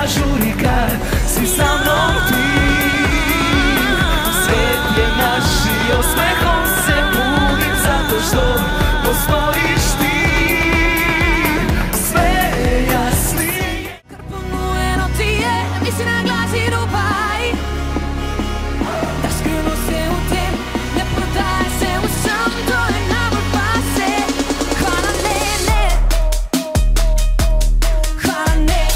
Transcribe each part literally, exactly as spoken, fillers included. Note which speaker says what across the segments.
Speaker 1: žurika, si sa mnom ti. Svet je naš i osmehom se punim, zato što postojiš ti. Sve je jasnije.
Speaker 2: Carbonueno ti je, mislim na glas i rupaj. Da skrivno se u tem, ne prodaje se u sam, to je nabor pase. Hvala ne, ne. Hvala ne.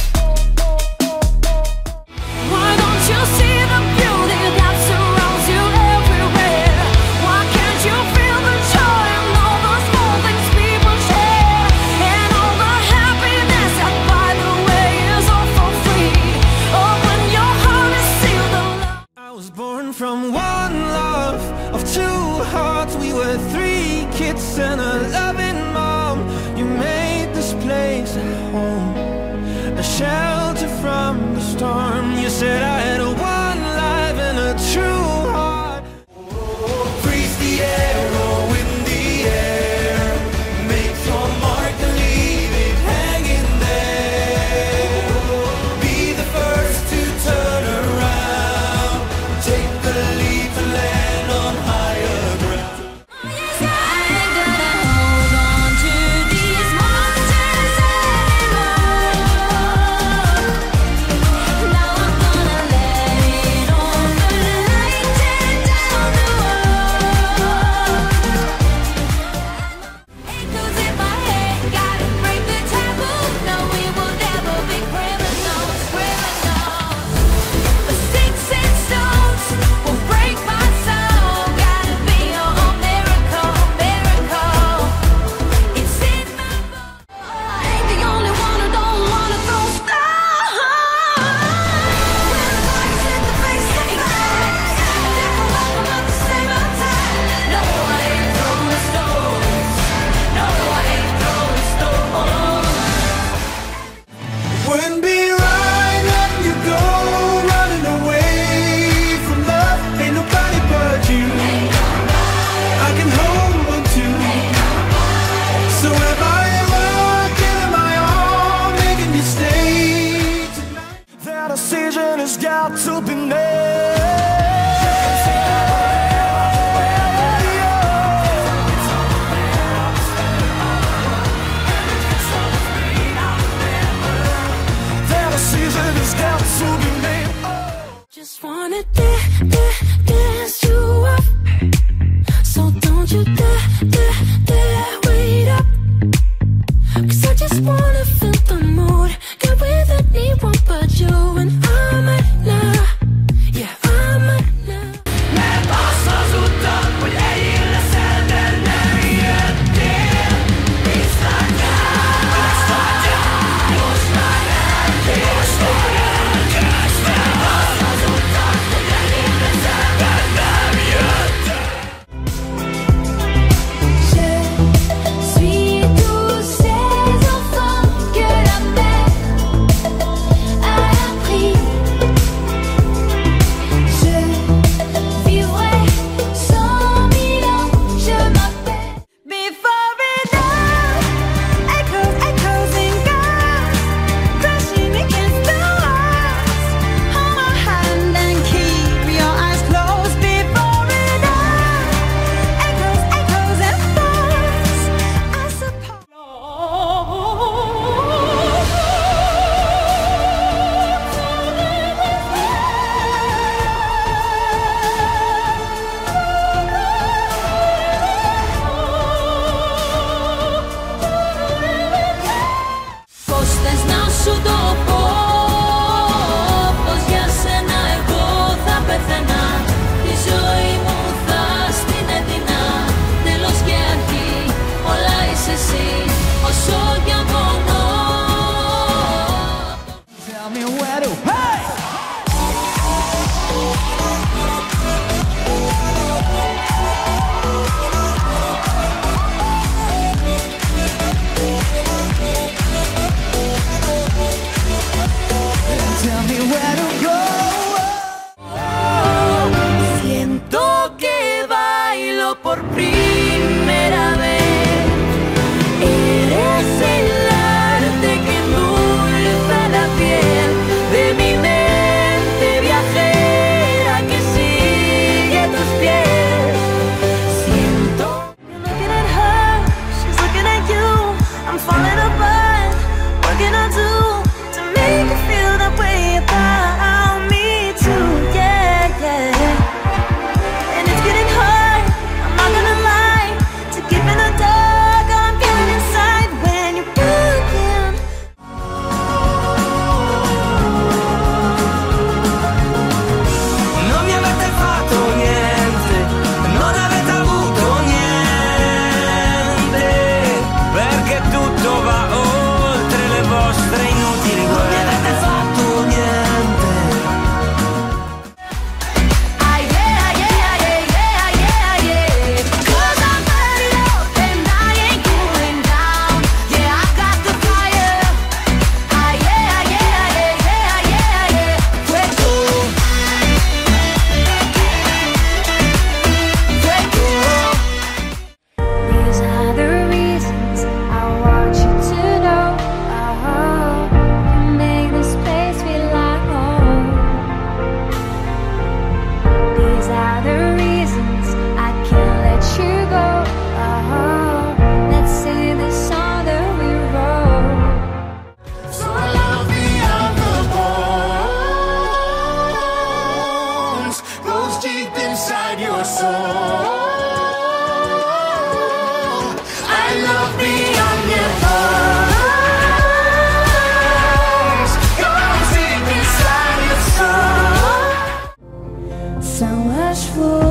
Speaker 2: Why don't you see the beauty that surrounds you everywhere? Why can't you feel the joy and all the small things people share? And all the happiness that, by the way, is all for free. Open your heart and see the love.
Speaker 3: I was born from one love of two hearts. We were three kids and a loving mom. You made this place a home, a shelter from the storm. You said I had a one life and a true heart. Freeze the arrow in the air, make your mark and leave it hanging there. Be the first to turn around, take the leap to land on higher ground.
Speaker 2: Yes, I ain't gonna hold on to these monsters anymore. Now I'm gonna let it all burn, tear down the world. Echoes in my head, gotta break the taboo. No, we will never be criminals, criminals. The sticks and stones will break my soul. Gotta be a miracle, miracle. It's in my bones. I ain't the only one who don't wanna throw stones. When the boys in the face to face, different welcome at the same time. No, I ain't throwing stones. No, I ain't throwing stones.
Speaker 3: Wouldn't be right letting you go, running away from love. Ain't nobody but you I can hold on to. So if I ever give my all, making you stay tonight, that decision has got to be made. That decision has got to be made.
Speaker 2: Just wanna da- da- dance you up. So don't you dare, dare, dare wait up. 'Cause I just wanna feel the mood. Get with anyone but you. And I might not, yeah, I might not.
Speaker 1: Ne passa sutta, kun ei ille selvenne niente. Mistä kästä, musta näkee, musta näkee. Ne passa sutta, kun ei ille selvenne niente.
Speaker 2: Je suis tous ces enfants que la mer a appris. Je vivrai cent mille ans, je m'appelle. Before it all, echoes, echoes in God, crashing against the walls. Hold my hand and keep your eyes closed. Before it all, echoes, echoes and thoughts, I suppose. Πώς θες να σου το πω, πως για σένα εγώ θα πεθαίνα. Τη ζωή μου θα στην έδινα, τέλος και αρχή, όλα είσαι εσύ, όσο κι αν πονώ.
Speaker 1: Tell me where to, hey! Tell me where to go.
Speaker 2: Siento que bailo por primera vez. Eres el arte que endulza la piel de
Speaker 4: floor.